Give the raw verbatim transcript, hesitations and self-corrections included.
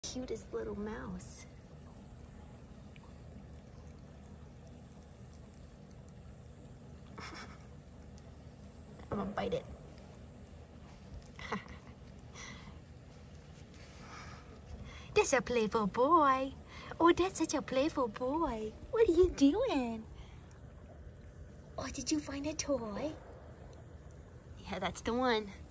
Cutest little mouse. I'm gonna bite it. That's a playful boy. Oh, that's such a playful boy. What are you doing? Oh, did you find a toy? Yeah, that's the one.